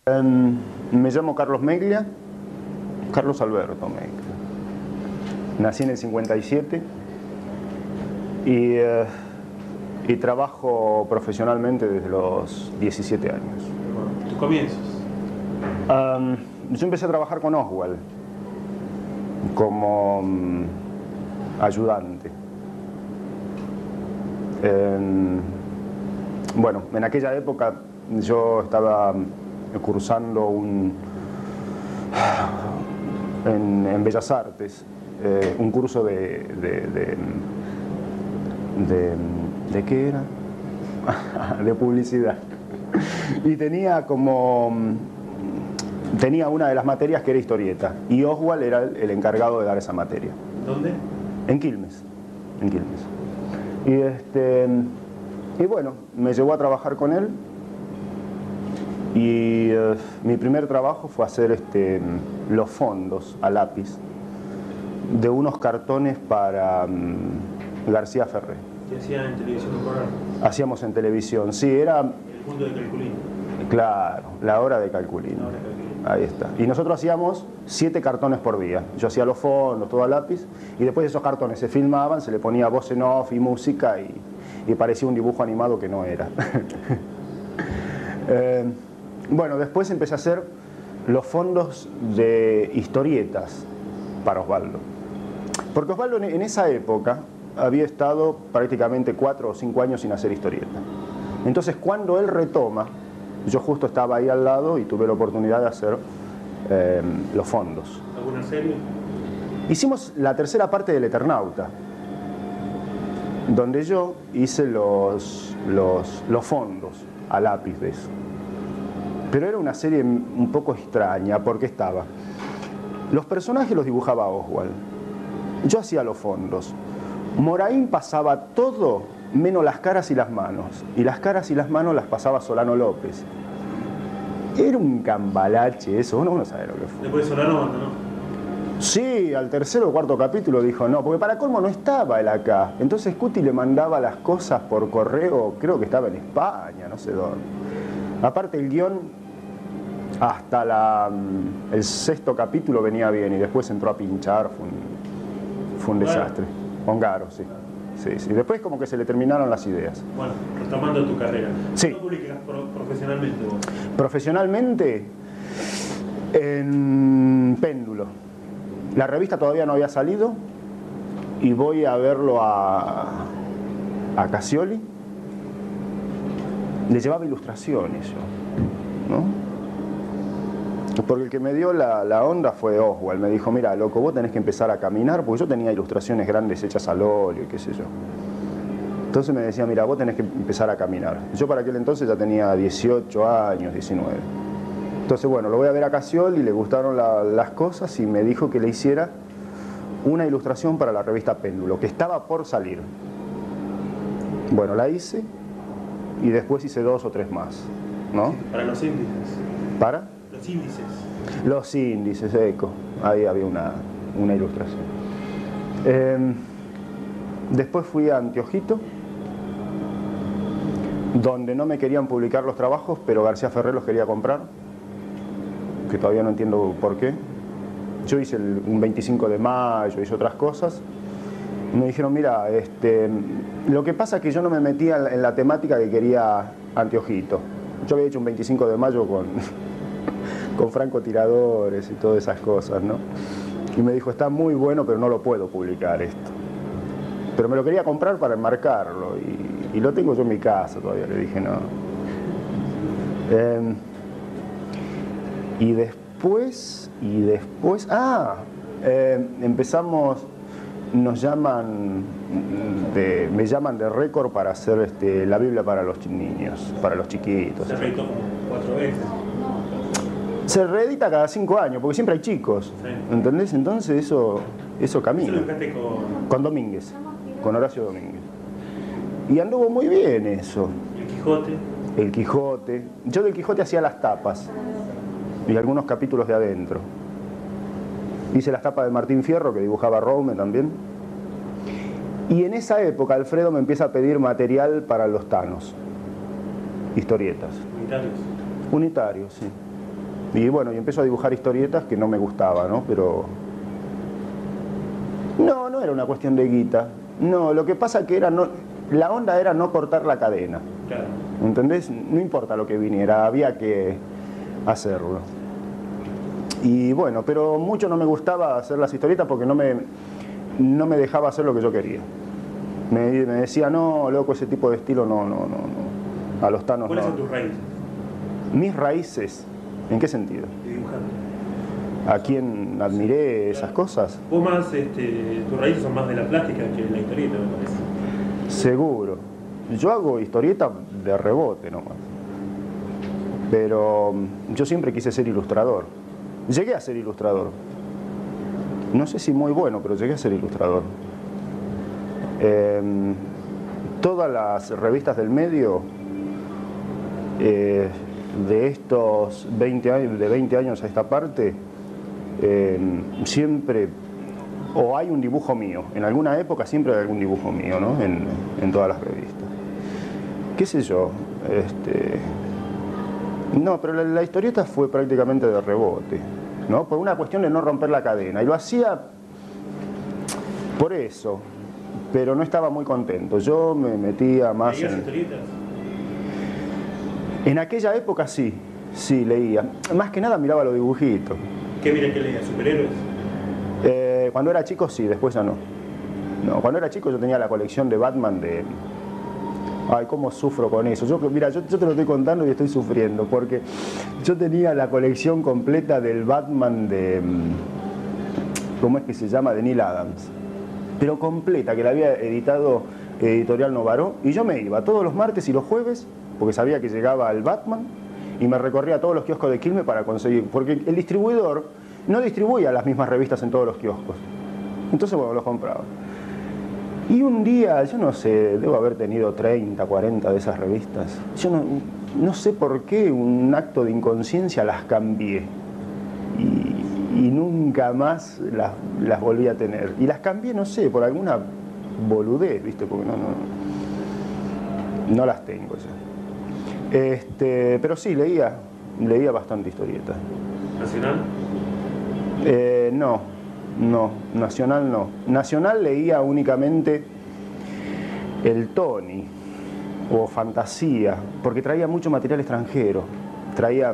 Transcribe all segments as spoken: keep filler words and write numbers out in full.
Um, me llamo Carlos Meglia, Carlos Alberto Meglia. Nací en el cincuenta y siete y, uh, y trabajo profesionalmente desde los diecisiete años. ¿Tus comienzos? Um, yo empecé a trabajar con Oswald como um, ayudante. En, bueno, en aquella época yo estaba cursando un, en, en Bellas Artes eh, un curso de, de, de, de, ¿de qué era? de publicidad. Y tenía como tenía una de las materias que era historieta y Oswald era el, el encargado de dar esa materia. ¿Dónde? En Quilmes, en Quilmes. Y este y bueno, me llevó a trabajar con él. Y uh, mi primer trabajo fue hacer este, los fondos a lápiz de unos cartones para um, García Ferré. ¿Qué hacían en televisión un programa? Hacíamos en televisión, sí, era... El mundo de Calculín. Claro, la hora de Calculín. La hora de Calculín. Ahí está. Y nosotros hacíamos siete cartones por día. Yo hacía los fondos, todo a lápiz, y después esos cartones se filmaban, se le ponía voz en off y música, y, y parecía un dibujo animado que no era. eh, Bueno, después empecé a hacer los fondos de historietas para Osvaldo. Porque Osvaldo en esa época había estado prácticamente cuatro o cinco años sin hacer historieta. Entonces cuando él retoma, yo justo estaba ahí al lado y tuve la oportunidad de hacer eh, los fondos. ¿Alguna serie? Hicimos la tercera parte del Eternauta, donde yo hice los, los, los fondos a lápiz de eso. Pero era una serie un poco extraña porque estaba... Los personajes los dibujaba Oswald. Yo hacía los fondos. Moraín pasaba todo menos las caras y las manos. Y las caras y las manos las pasaba Solano López. Era un cambalache eso. Uno no sabe lo que fue. Después Solano, ¿no? Sí, al tercero o cuarto capítulo dijo no, porque para colmo no estaba él acá. Entonces Cuti le mandaba las cosas por correo, creo que estaba en España, no sé dónde. Aparte el guión... Hasta la, el sexto capítulo venía bien y después entró a pinchar, fue un, fue un desastre. Ongaro, sí. Sí, sí. Después como que se le terminaron las ideas. Bueno, retomando tu carrera. Sí. ¿Cómo publicas pro profesionalmente vos? Profesionalmente, en Péndulo. La revista todavía no había salido y voy a verlo a, a Cassioli. Le llevaba ilustraciones yo, ¿no? Porque el que me dio la, la onda fue Oswald. Me dijo, mira, loco, vos tenés que empezar a caminar, porque yo tenía ilustraciones grandes hechas al óleo y qué sé yo. Entonces me decía, mira, vos tenés que empezar a caminar. Yo para aquel entonces ya tenía dieciocho años, diecinueve. Entonces, bueno, lo voy a ver a Cassioli, le gustaron la, las cosas y me dijo que le hiciera una ilustración para la revista Péndulo, que estaba por salir. Bueno, la hice y después hice dos o tres más, ¿no? Para los índices. ¿Para? Los índices. Los índices, eco. Ahí había una, una ilustración. Eh, después fui a Anteojito, donde no me querían publicar los trabajos, pero García Ferré los quería comprar, que todavía no entiendo por qué. Yo hice el, un veinticinco de mayo, hice otras cosas. Me dijeron, mira, este, lo que pasa es que yo no me metía en la, en la temática que quería Anteojito. Yo había hecho un veinticinco de mayo con... con francotiradores y todas esas cosas, ¿no? Y me dijo, está muy bueno, pero no lo puedo publicar esto. Pero me lo quería comprar para enmarcarlo, y, y lo tengo yo en mi casa todavía, le dije, no. Eh, y después, y después, ah, eh, empezamos, nos llaman, de, me llaman de Récord para hacer este, la Biblia para los niños, para los chiquitos. Se reeditó como cuatro veces. Se reedita cada cinco años, porque siempre hay chicos, Sí. ¿entendés? Entonces eso, eso camina. Eso lo buscaste con... Con Domínguez, con Horacio Domínguez. Y anduvo muy bien eso. El Quijote. El Quijote. Yo del Quijote hacía las tapas y algunos capítulos de adentro. Hice las tapas de Martín Fierro, que dibujaba Roume también. Y en esa época Alfredo me empieza a pedir material para los Thanos. Historietas. Unitarios. Unitarios, sí. Y bueno, y empiezo a dibujar historietas que no me gustaba, ¿no? Pero... No, no era una cuestión de guita. No, lo que pasa que era no... la onda era no cortar la cadena. Claro. ¿Entendés? No importa lo que viniera, había que hacerlo. Y bueno, pero mucho no me gustaba hacer las historietas porque no me, no me dejaba hacer lo que yo quería. Me, me decía, no, loco, ese tipo de estilo no, no, no, no. A los tanos ¿Cuáles no. son tus raíces Mis raíces, ¿en qué sentido? de dibujante? ¿A quién admiré esas cosas? Vos más, este, tus raíces son más de la plástica que de la historieta, me parece. Seguro. Yo hago historietas de rebote nomás. Pero yo siempre quise ser ilustrador. Llegué a ser ilustrador. No sé si muy bueno, pero llegué a ser ilustrador. Eh, todas las revistas del medio, eh, de estos veinte años, de veinte años a esta parte, eh, siempre, o hay un dibujo mío, en alguna época siempre hay algún dibujo mío, ¿no? En, en todas las revistas. ¿Qué sé yo? Este, no, pero la, la historieta fue prácticamente de rebote, ¿no? Por una cuestión de no romper la cadena. Y lo hacía por eso, pero no estaba muy contento. Yo me metía más ¿Leías en... historietas? En aquella época sí, sí leía. Más que nada miraba los dibujitos. ¿Qué mira que leías? ¿Superhéroes? Eh, cuando era chico sí, después ya no. No, cuando era chico yo tenía la colección de Batman de... Ay, cómo sufro con eso. Yo, mira, yo, yo te lo estoy contando y estoy sufriendo, porque yo tenía la colección completa del Batman de... ¿Cómo es que se llama? De Neil Adams. Pero completa, que la había editado Editorial Novaró, y yo me iba todos los martes y los jueves, porque sabía que llegaba el Batman, y me recorría todos los kioscos de Quilmes para conseguir, porque el distribuidor no distribuía las mismas revistas en todos los kioscos. Entonces, bueno, los compraba. Y un día, yo no sé, debo haber tenido treinta, cuarenta de esas revistas. Yo no, no sé por qué, un acto de inconsciencia las cambié. Y, y nunca más las, las volví a tener. Y las cambié, no sé, por alguna boludez, ¿viste? Porque no, no, no las tengo ya. Este, pero sí, leía, leía bastante historieta. ¿Nacional? Eh, no, no, nacional no. Nacional leía únicamente el Tony o Fantasía, porque traía mucho material extranjero. Traía,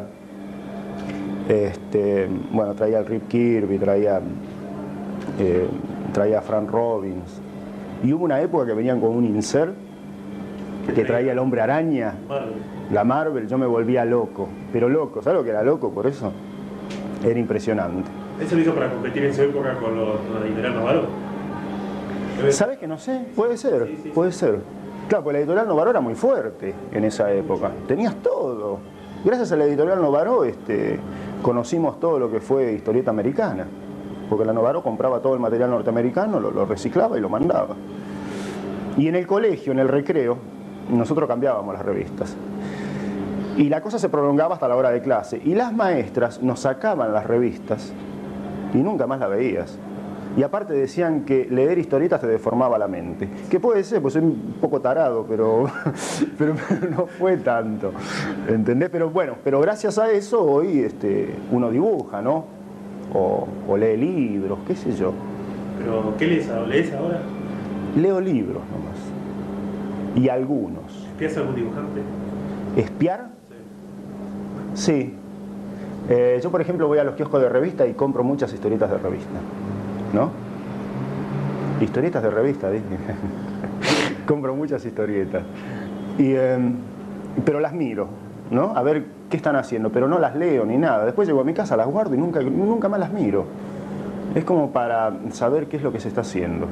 este, bueno, traía el Rip Kirby, traía, eh, traía a Frank Robbins. Y hubo una época que venían con un insert que traía el Hombre Araña, Marvel. la Marvel. Yo me volvía loco, pero loco, ¿sabes lo que era loco por eso? Era impresionante. ¿Eso lo hizo para competir en su época con los con la Editorial Novaró? ¿Sabes que no sé? Puede ser, Sí, sí, puede sí. ser. Claro, porque la Editorial Novaró era muy fuerte en esa época. Tenías todo. Gracias a la Editorial Novaró este, conocimos todo lo que fue historieta americana. Porque la Novaró compraba todo el material norteamericano, lo, lo reciclaba y lo mandaba. Y en el colegio, en el recreo, nosotros cambiábamos las revistas. Y la cosa se prolongaba hasta la hora de clase. Y las maestras nos sacaban las revistas y nunca más las veías. Y aparte decían que leer historietas te deformaba la mente. Que puede ser, pues soy un poco tarado, pero, pero, pero no fue tanto. ¿Entendés? Pero bueno, pero gracias a eso hoy este, uno dibuja, ¿no? O, o lee libros, qué sé yo. ¿Pero qué lees ahora? ¿Lees ahora? Leo libros nomás. Y algunos. ¿Espías a algún dibujante? ¿Espiar? Sí. Sí. Eh, yo, por ejemplo, voy a los kioscos de revista y compro muchas historietas de revista. ¿No? Historietas de revista, dije. Compro muchas historietas. Y, eh, pero las miro, ¿no? A ver qué están haciendo, pero no las leo ni nada. Después llego a mi casa, las guardo y nunca, nunca más las miro. Es como para saber qué es lo que se está haciendo.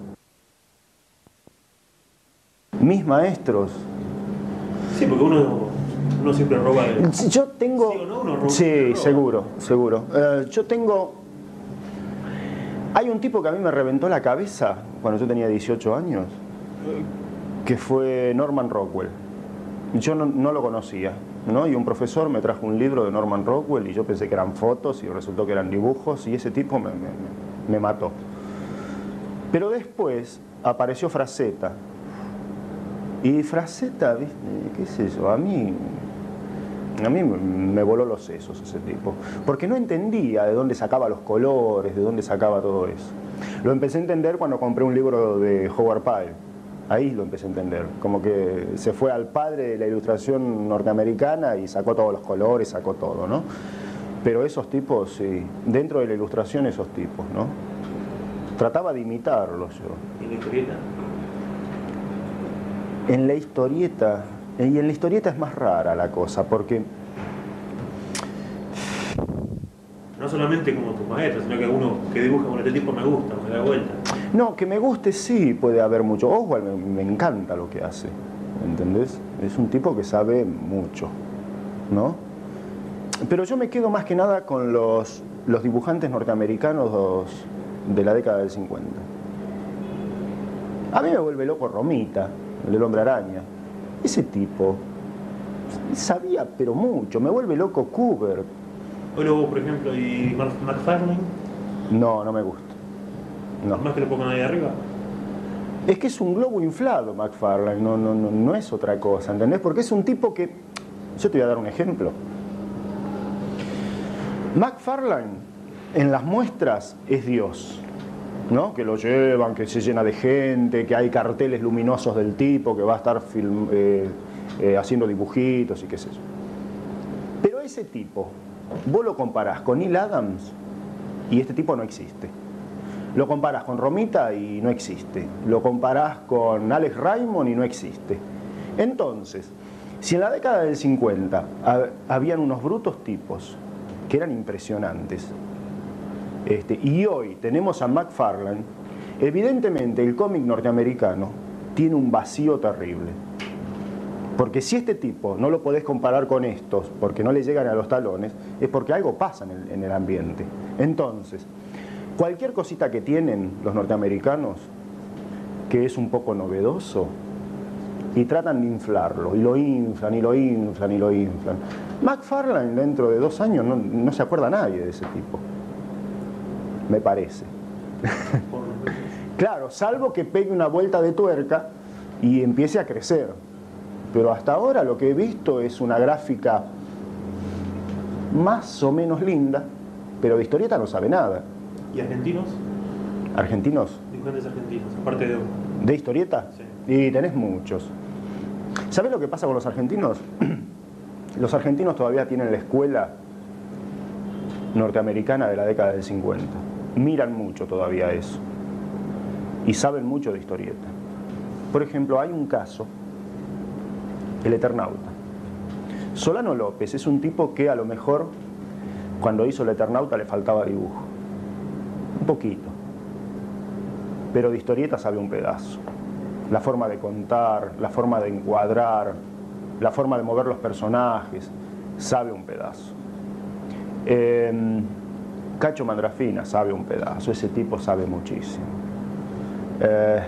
Mis maestros... Sí, porque uno, uno siempre roba de... Yo tengo... ¿Sí o no? Uno roba, Sí, roba. seguro, seguro. Eh, yo tengo... Hay un tipo que a mí me reventó la cabeza cuando yo tenía dieciocho años, que fue Norman Rockwell. Yo no, no lo conocía, ¿no? Y un profesor me trajo un libro de Norman Rockwell y yo pensé que eran fotos y resultó que eran dibujos y ese tipo me, me, me mató. Pero después apareció Frazetta. Y Frazetta, ¿viste? ¿Qué sé yo? A mí... A mí me voló los sesos ese tipo, porque no entendía de dónde sacaba los colores, de dónde sacaba todo eso. Lo empecé a entender cuando compré un libro de Howard Pyle. Ahí lo empecé a entender, como que se fue al padre de la ilustración norteamericana y sacó todos los colores, sacó todo, ¿no? Pero esos tipos, sí, dentro de la ilustración esos tipos, ¿no? Trataba de imitarlos yo. ¿Y la historieta? En la historieta, y en la historieta es más rara la cosa, porque... No solamente como tus maestros, sino que uno que dibuja con este tipo me gusta, me da vuelta. No, que me guste sí, puede haber mucho. Oswald me, me encanta lo que hace, ¿entendés? Es un tipo que sabe mucho, ¿no? Pero yo me quedo más que nada con los, los dibujantes norteamericanos de la década del cincuenta. A mí me vuelve loco Romita, el del Hombre Araña. Ese tipo sabía pero mucho. Me vuelve loco Kubert. O luego, por ejemplo, y McFarlane. No, no me gusta. No. Más que lo pongan ahí arriba. Es que es un globo inflado McFarlane, no, no, no, no es otra cosa, ¿entendés? Porque es un tipo que... Yo te voy a dar un ejemplo. McFarlane en las muestras es Dios, ¿no? Que lo llevan, que se llena de gente, que hay carteles luminosos del tipo, que va a estar film, eh, eh, haciendo dibujitos y qué sé yo. Pero ese tipo, vos lo comparás con Neil Adams y este tipo no existe. Lo comparás con Romita y no existe. Lo comparás con Alex Raymond y no existe. Entonces, si en la década del cincuenta habían unos brutos tipos que eran impresionantes, este, y hoy tenemos a McFarlane, evidentemente el cómic norteamericano tiene un vacío terrible. Porque si este tipo no lo podés comparar con estos, porque no le llegan a los talones, es porque algo pasa en el, en el ambiente. Entonces, cualquier cosita que tienen los norteamericanos, que es un poco novedoso, y tratan de inflarlo, y lo inflan, y lo inflan, y lo inflan. McFarlane dentro de dos años no, no se acuerda nadie de ese tipo, me parece. Claro, salvo que pegue una vuelta de tuerca y empiece a crecer. Pero hasta ahora lo que he visto es una gráfica más o menos linda, pero de historieta no sabe nada. ¿Y argentinos? ¿Argentinos? Dibujantes argentinos, aparte de... ¿De historieta? Sí. Y tenés muchos. ¿Sabés lo que pasa con los argentinos? Los argentinos todavía tienen la escuela norteamericana de la década del cincuenta. Miran mucho todavía eso. Y saben mucho de historieta. Por ejemplo, hay un caso, El Eternauta. Solano López es un tipo que a lo mejor cuando hizo El Eternauta le faltaba dibujo. Un poquito. Pero de historieta sabe un pedazo. La forma de contar, la forma de encuadrar, la forma de mover los personajes, sabe un pedazo. Eh, Cacho Mandrafina sabe un pedazo, ese tipo sabe muchísimo. Eh,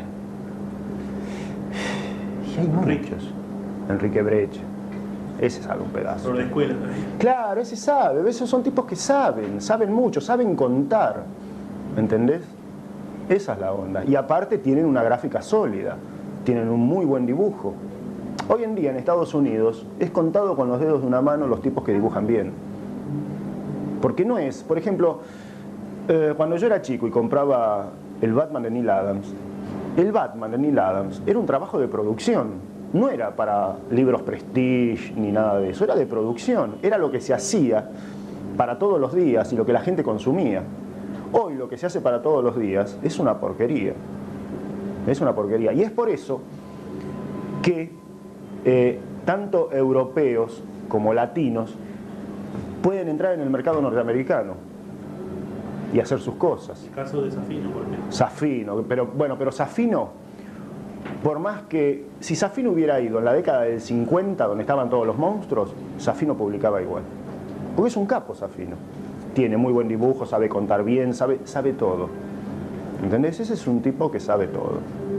y hay muchos. Enrique Brecht, ese sabe un pedazo. Por la escuela también. Claro, ese sabe, esos son tipos que saben, saben mucho, saben contar, ¿entendés? Esa es la onda. Y aparte tienen una gráfica sólida, tienen un muy buen dibujo. Hoy en día en Estados Unidos es contado con los dedos de una mano los tipos que dibujan bien. Porque no es, por ejemplo, eh, cuando yo era chico y compraba el Batman de Neil Adams, el Batman de Neil Adams era un trabajo de producción, no era para libros prestige ni nada de eso, era de producción, era lo que se hacía para todos los días y lo que la gente consumía. Hoy lo que se hace para todos los días es una porquería, es una porquería. Y es por eso que eh, tanto europeos como latinos pueden entrar en el mercado norteamericano y hacer sus cosas. El caso de Safino, por ejemplo. Safino, pero bueno, pero Safino, por más que, si Safino hubiera ido en la década del cincuenta, donde estaban todos los monstruos, Safino publicaba igual. Porque es un capo Safino. Tiene muy buen dibujo, sabe contar bien, sabe, sabe todo. ¿Entendés? Ese es un tipo que sabe todo.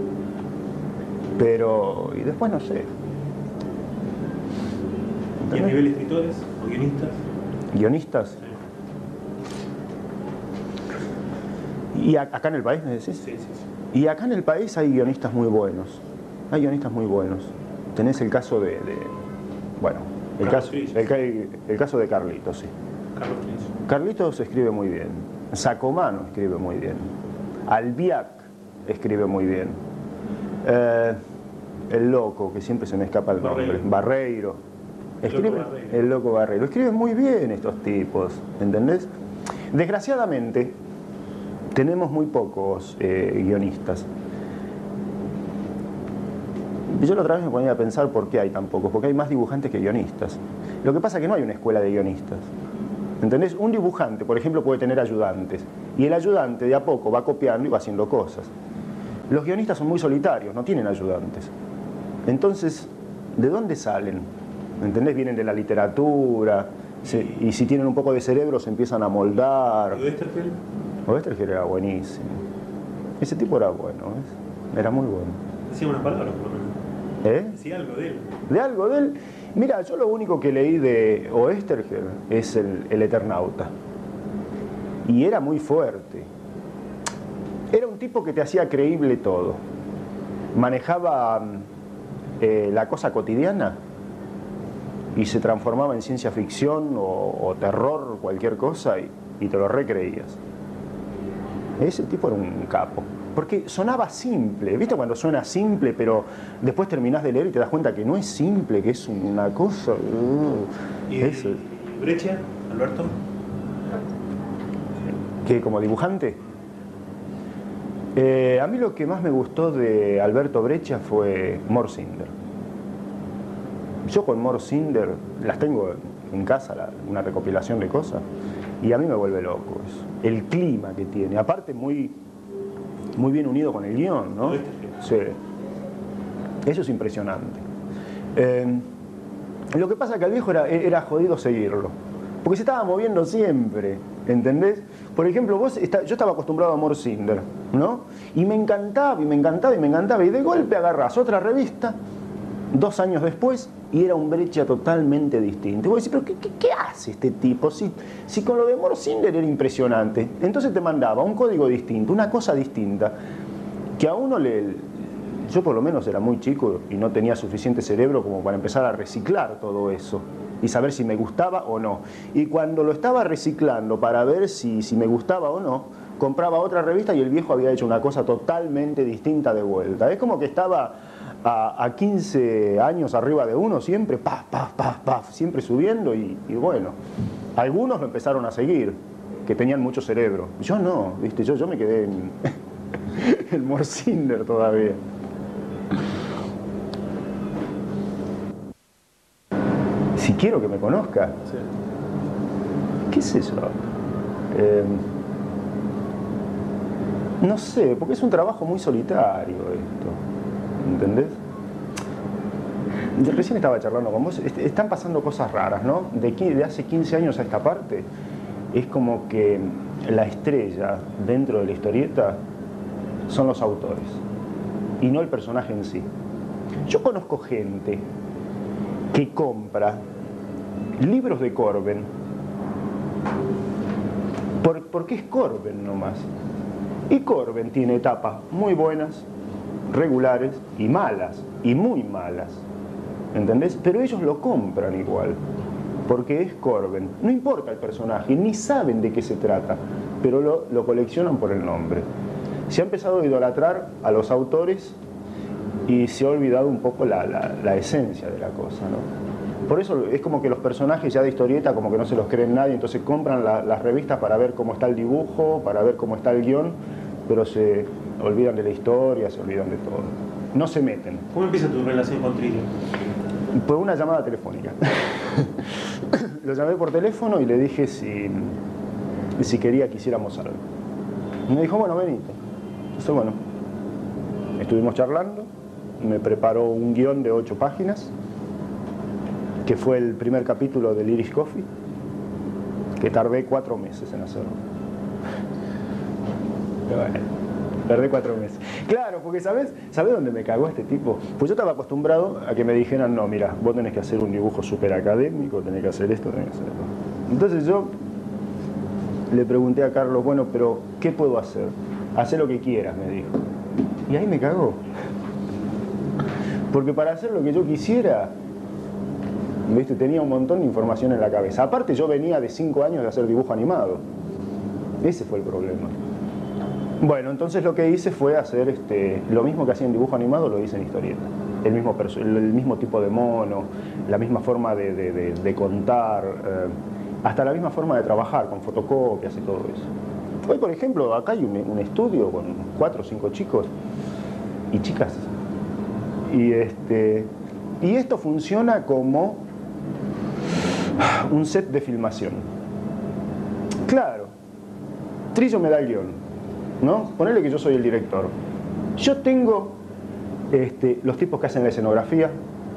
Pero, y después no sé. ¿Y a nivel escritores o guionistas? ¿Guionistas? Sí. ¿Y a, acá en el país me decís? Sí, sí, sí. Y acá en el país hay guionistas muy buenos. Hay guionistas muy buenos. Tenés el caso de, de bueno, El caso, el, el caso de Carlitos, sí. Carlos Trillo. Carlitos escribe muy bien. Sacomano escribe muy bien. Albiac escribe muy bien. Eh, el loco, que siempre se me escapa el nombre. Barreiro. Barreiro. Escribe, Loco Barreiro. El loco Barreiro. Escriben muy bien estos tipos, ¿entendés? Desgraciadamente, tenemos muy pocos eh, guionistas. Yo la otra vez me ponía a pensar por qué hay tan pocos, porque hay más dibujantes que guionistas. Lo que pasa es que no hay una escuela de guionistas. ¿Entendés? Un dibujante, por ejemplo, puede tener ayudantes, y el ayudante de a poco va copiando y va haciendo cosas. Los guionistas son muy solitarios, no tienen ayudantes. Entonces, ¿de dónde salen? ¿Entendés? Vienen de la literatura, se, y si tienen un poco de cerebro se empiezan a moldar. ¿Y Westerfeld? Westerfeld era buenísimo. Ese tipo era bueno, ¿ves? Era muy bueno. Decía unas palabras, por lo menos. ¿Eh? Decía algo de él. ¿De algo de él? Mira, yo lo único que leí de Oesterheld es el, el Eternauta. Y era muy fuerte. Era un tipo que te hacía creíble todo. Manejaba eh, la cosa cotidiana y se transformaba en ciencia ficción o, o terror, cualquier cosa, y, y te lo recreías. Ese tipo era un capo. Porque sonaba simple, ¿viste cuando suena simple, pero después terminás de leer y te das cuenta que no es simple, que es una cosa... Uh, ¿Y, eso. ¿Y Breccia, Alberto? ¿Qué, como dibujante? Eh, a mí lo que más me gustó de Alberto Breccia fue Morsinder. Yo con Morsinder las tengo en casa, la, una recopilación de cosas, y a mí me vuelve loco eso. El clima que tiene, aparte muy... muy bien unido con el guión, ¿no? Sí. Eso es impresionante. Eh, lo que pasa es que al viejo era, era jodido seguirlo, porque se estaba moviendo siempre, ¿entendés? Por ejemplo, vos está, yo estaba acostumbrado a Morsinder, ¿no? Y me encantaba, y me encantaba, y me encantaba, y de golpe agarrás otra revista, dos años después, y era un Breccia totalmente distinto. Y vos decís, ¿pero qué, qué, qué hace este tipo? Si, si con lo de Morsinder era impresionante. Entonces te mandaba un código distinto, una cosa distinta, que a uno le... Yo por lo menos era muy chico y no tenía suficiente cerebro como para empezar a reciclar todo eso y saber si me gustaba o no. Y cuando lo estaba reciclando para ver si, si me gustaba o no, compraba otra revista y el viejo había hecho una cosa totalmente distinta de vuelta. Es como que estaba... A, a quince años arriba de uno, siempre, paf, paf, paf, paf, siempre subiendo, y, y bueno, algunos lo empezaron a seguir, que tenían mucho cerebro. Yo no, ¿viste? Yo, yo me quedé en el Morsinder todavía. Si quiero que me conozca, Sí. ¿qué es eso? Eh, no sé, porque es un trabajo muy solitario esto. ¿Entendés? Yo recién estaba charlando con vos, est están pasando cosas raras, ¿no? De, de hace quince años a esta parte, es como que la estrella dentro de la historieta son los autores, y no el personaje en sí. Yo conozco gente que compra libros de Corben, por, porque es Corben nomás. Y Corben tiene etapas muy buenas, regulares y malas, y muy malas, ¿entendés? Pero ellos lo compran igual, porque es Corben. No importa el personaje, ni saben de qué se trata, pero lo, lo coleccionan por el nombre. Se ha empezado a idolatrar a los autores y se ha olvidado un poco la, la, la esencia de la cosa, ¿no? Por eso es como que los personajes ya de historieta como que no se los creen nadie, entonces compran la, las revistas para ver cómo está el dibujo, para ver cómo está el guión, pero se olvidan de la historia, se olvidan de todo. No se meten. ¿Cómo empieza tu relación con Trillo? Por una llamada telefónica. Lo llamé por teléfono y le dije si, si quería que hiciéramos algo. Me dijo, bueno, venite. Entonces, bueno, estuvimos charlando, me preparó un guión de ocho páginas, que fue el primer capítulo del Irish Coffee, que tardé cuatro meses en hacerlo. Pero bueno, tardé cuatro meses. Claro, porque ¿sabes? ¿Sabes dónde me cagó este tipo? Pues yo estaba acostumbrado a que me dijeran, no, mira, vos tenés que hacer un dibujo súper académico, tenés que hacer esto, tenés que hacer esto. Entonces yo le pregunté a Carlos, bueno, pero ¿qué puedo hacer? Hacé lo que quieras, me dijo. Y ahí me cagó. Porque para hacer lo que yo quisiera, ¿Viste? Tenía un montón de información en la cabeza. Aparte yo venía de cinco años de hacer dibujo animado. Ese fue el problema. Bueno, entonces lo que hice fue hacer este, lo mismo que hacía en dibujo animado, lo hice en historieta. El mismo, el mismo tipo de mono, la misma forma de, de, de, de contar, eh, hasta la misma forma de trabajar, con fotocopias y todo eso. Hoy, por ejemplo, acá hay un, un estudio con cuatro o cinco chicos y chicas. Y, este, y esto funciona como un set de filmación. Claro, Trillo me da el guión, ¿no? Ponele que yo soy el director. Yo tengo este, los tipos que hacen la escenografía,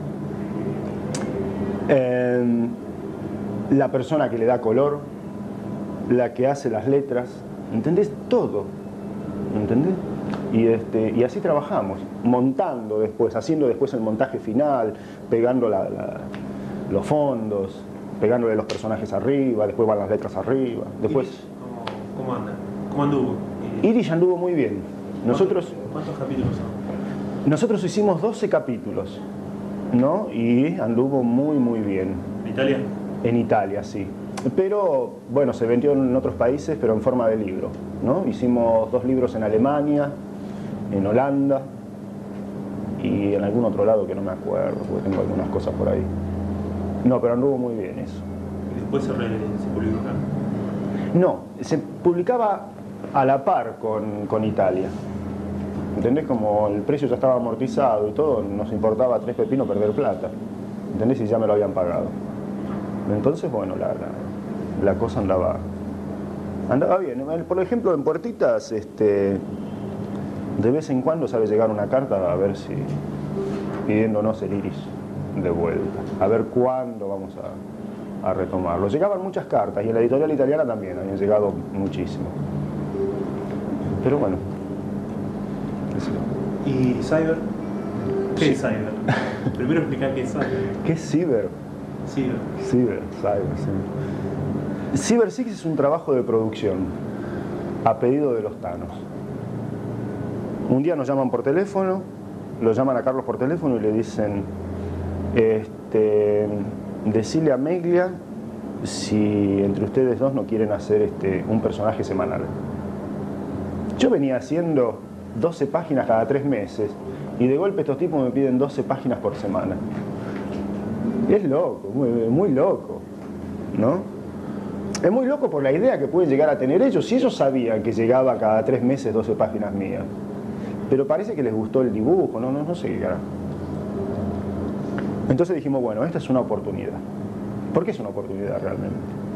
eh, la persona que le da color, la que hace las letras, ¿entendés? Todo, ¿entendés? Y, este, y así trabajamos, montando después, haciendo después el montaje final, pegando la, la, los fondos, pegándole los personajes arriba, después van las letras arriba. Después, Iris, ¿cómo, cómo anda? ¿Cómo anduvo? Iris anduvo muy bien. Nosotros, ¿Cuántos capítulos son? Nosotros hicimos doce capítulos, ¿no? Y anduvo muy, muy bien. ¿En Italia? En Italia, sí. Pero, bueno, se vendió en otros países, pero en forma de libro, ¿no? Hicimos dos libros en Alemania, en Holanda y en algún otro lado que no me acuerdo, porque tengo algunas cosas por ahí. No, pero anduvo muy bien eso. ¿Y después se, re, se publicó acá? No, se publicaba a la par con, con Italia. ¿Entendés? Como el precio ya estaba amortizado y todo, nos importaba tres pepinos perder plata. ¿Entendés? Y ya me lo habían pagado. Entonces, bueno, la, la, la cosa andaba, andaba bien. Por ejemplo, en Puertitas, este, de vez en cuando sabe llegar una carta a ver si pidiéndonos el Iris de vuelta, a ver cuándo vamos a, a retomarlo. Llegaban muchas cartas y en la editorial italiana también habían llegado muchísimo. Pero bueno. ¿Y Cyber? ¿Qué sí. es Cyber? Primero explicar qué es Cyber. ¿Qué es Cyber? Cyber. Cyber, Cyber, sí. Cyber Six es un trabajo de producción a pedido de los Thanos. Un día nos llaman por teléfono, lo llaman a Carlos por teléfono y le dicen, este, decile a Meglia si entre ustedes dos no quieren hacer este, un personaje semanal. Yo venía haciendo doce páginas cada tres meses y de golpe estos tipos me piden doce páginas por semana. Es loco, muy, muy loco, ¿no? Es muy loco por la idea que pueden llegar a tener ellos. Si ellos sabían que llegaba cada tres meses doce páginas mías, pero parece que les gustó el dibujo, no, no, no sé qué carajo. Entonces dijimos, bueno, esta es una oportunidad. ¿Por qué es una oportunidad realmente?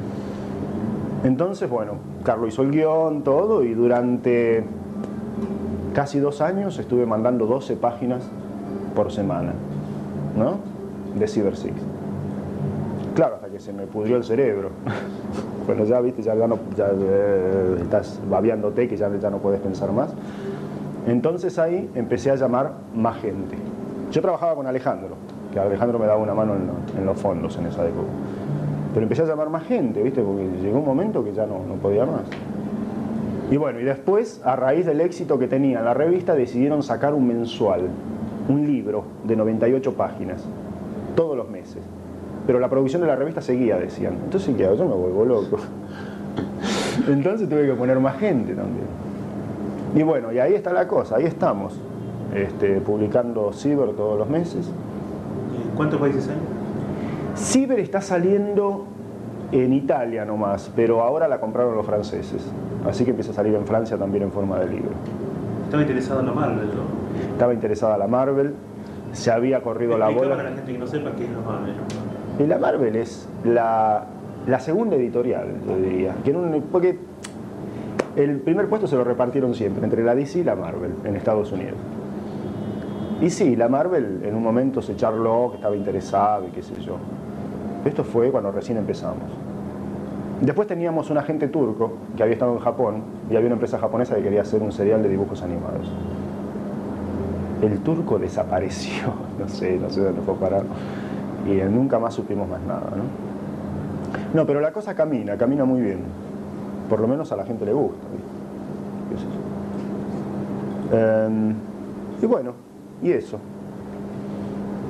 Entonces, bueno, Carlos hizo el guión, todo, y durante casi dos años estuve mandando doce páginas por semana, ¿no? De Cyber Six. Claro, hasta que se me pudrió el cerebro. Bueno, ya viste, ya, ya, no, ya eh, estás babeándote, que ya, ya no puedes pensar más. Entonces ahí empecé a llamar más gente. Yo trabajaba con Alejandro, que Alejandro me daba una mano en, lo, en los fondos en esa época. Pero empecé a llamar más gente, ¿viste? Porque llegó un momento que ya no, no podía más. Y bueno, y después, a raíz del éxito que tenía la revista, decidieron sacar un mensual, un libro de noventa y ocho páginas, todos los meses. Pero la producción de la revista seguía, decían. Entonces, ¿qué hago? Yo me vuelvo loco. Entonces tuve que poner más gente también. Y bueno, y ahí está la cosa, ahí estamos, este, publicando Cyber todos los meses. ¿Cuántos países hay? Cyber está saliendo en Italia nomás, pero ahora la compraron los franceses. Así que empieza a salir en Francia también en forma de libro. Estaba interesada en la Marvel, ¿no? Estaba interesada la Marvel, se había corrido la bola. Para la gente que no sepa qué es la Marvel. Y la Marvel es la, la segunda editorial, yo diría. Que en un, porque el primer puesto se lo repartieron siempre entre la D C y la Marvel en Estados Unidos. Y sí, la Marvel en un momento se charló que estaba interesado y qué sé yo. Esto fue cuando recién empezamos. Después teníamos un agente turco que había estado en Japón y había una empresa japonesa que quería hacer un serial de dibujos animados. El turco desapareció, no sé, no sé dónde fue a parar. Y nunca más supimos más nada, ¿no? No, pero la cosa camina, camina muy bien. Por lo menos a la gente le gusta, ¿viste? ¿Qué es eso? Eh, y bueno, y eso.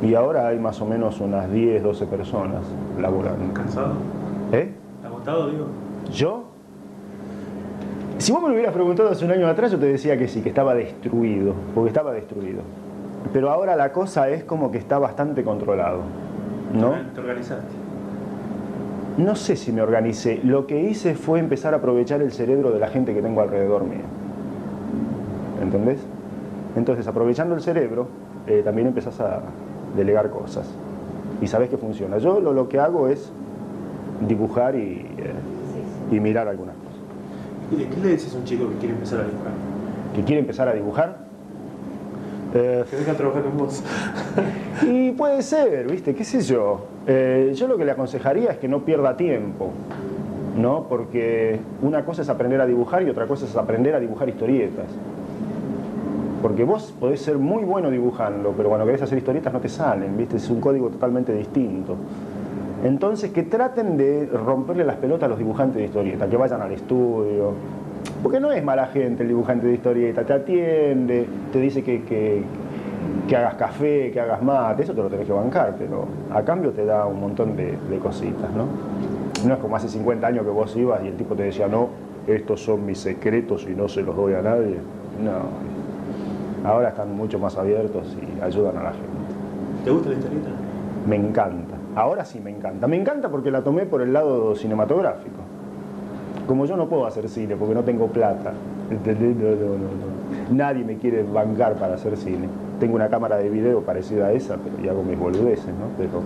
Y ahora hay más o menos unas diez, doce personas laburando. ¿Cansado? ¿Eh? ¿Agotado, digo? ¿Yo? Si vos me lo hubieras preguntado hace un año atrás, yo te decía que sí, que estaba destruido, porque estaba destruido. Pero ahora la cosa es como que está bastante controlado, ¿no? ¿Te organizaste? No sé si me organicé. Lo que hice fue empezar a aprovechar el cerebro de la gente que tengo alrededor mío. ¿Entendés? Entonces, aprovechando el cerebro, eh, también empezás a delegar cosas. Y sabés que funciona. Yo lo, lo que hago es dibujar y, eh, y mirar algunas cosas. ¿Y qué le decís a un chico que quiere empezar a dibujar? ¿Que quiere empezar a dibujar? Eh, Que venga a trabajar con vos. Y puede ser, ¿viste? ¿Qué sé yo? Eh, yo lo que le aconsejaría es que no pierda tiempo, ¿no? Porque una cosa es aprender a dibujar y otra cosa es aprender a dibujar historietas. Porque vos podés ser muy bueno dibujando, pero cuando querés hacer historietas no te salen, ¿viste? Es un código totalmente distinto. Entonces, que traten de romperle las pelotas a los dibujantes de historieta, que vayan al estudio. Porque no es mala gente el dibujante de historieta, te atiende, te dice que, que, que hagas café, que hagas mate, eso te lo tenés que bancar, pero a cambio te da un montón de, de cositas, ¿no? No es como hace cincuenta años que vos ibas y el tipo te decía, no, estos son mis secretos y no se los doy a nadie. No, ahora están mucho más abiertos y ayudan a la gente. ¿Te gusta la historieta? Me encanta. Ahora sí me encanta. Me encanta porque la tomé por el lado cinematográfico. Como yo no puedo hacer cine porque no tengo plata, ¿entendés? No, no, no, no. Nadie me quiere bancar para hacer cine. Tengo una cámara de video parecida a esa, pero y hago mis boludeces, ¿no? Pero...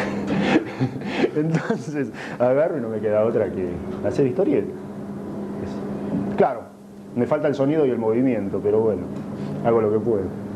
Entonces agarro y no me queda otra que hacer historietas. Claro, me falta el sonido y el movimiento, pero bueno, hago lo que puedo.